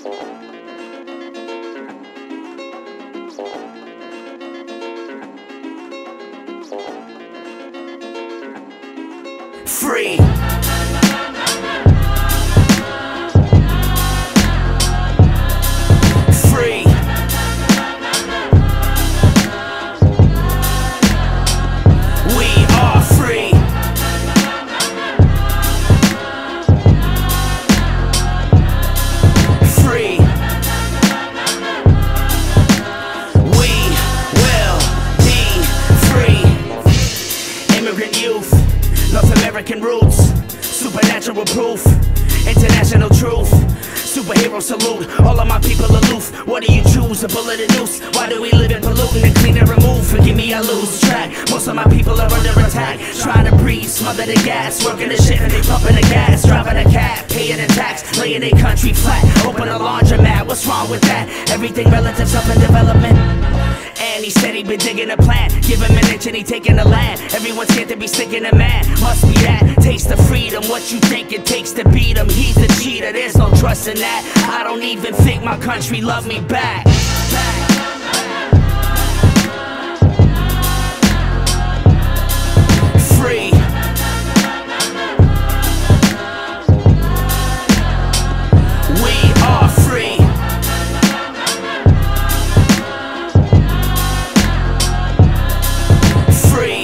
Free. Free. We are free. Free. We will be free. Immigrant youth, North American roots, supernatural proof, international truth, superhero salute, all of my people aloof. What do you choose, a bullet and noose? Why do we live in polluting and clean and remove? Forgive me, I lose track, most of my people are under attack. Trying to breathe, smother the gas, working the shit and they pumping the gas. Driving a cab, paying the tax, laying their country flat. Open a laundromat, what's wrong with that? Everything relative's up in development. And he said he been digging a plant. Give him an inch and he taking the land. Everyone's scared to be sticking a man. Must be that taste of freedom. What you think it takes to beat him? He's the cheater, there's no trust in that. I don't even think my country love me back. Free. We are free. Free.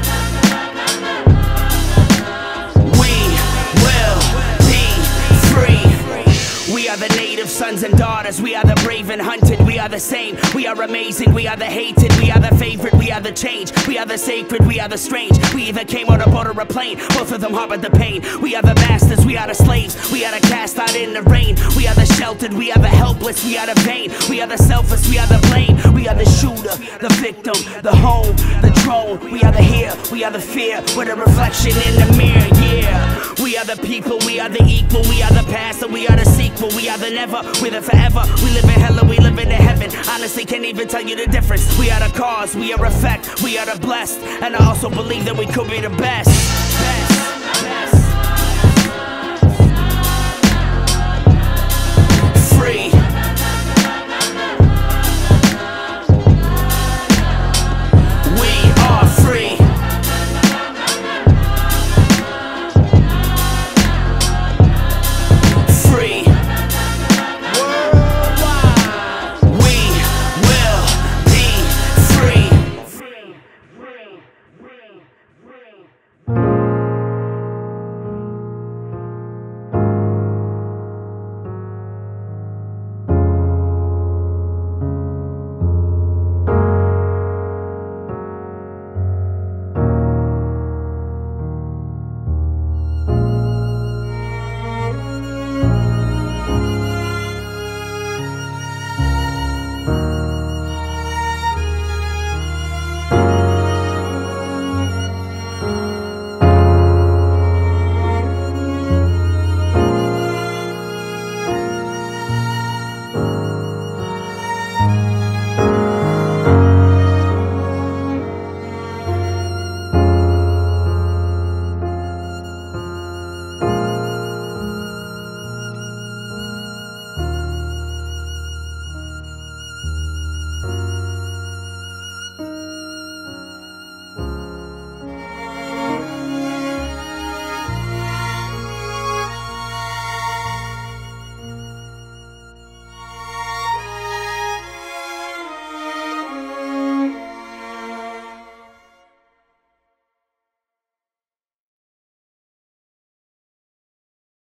We will be free. We are the native sons and daughters. We are the brave and hunted. We are the same. We are amazing. We are the hated. We are the favorite. We are the change. We are the sacred. We are the strange. We either came on a boat or a plane. Both of them harbored the pain. We are the masters. We are the slaves. We are the cast out in the rain. We are the sheltered. We are the helpless. We are the vain. We are the selfish. We are the blame. We are the shooter, the victim, the home, the drone. We are the here. We are the fear. We're the reflection in the mirror. Yeah. We are the people. We are the equal. We are the past and we are the sequel. We are the never. We're the forever. We live in hell and we live in heaven. Honestly, can't even tell you the difference. We are the cause. We are effect. We are the blessed. And I also believe that we could be the best.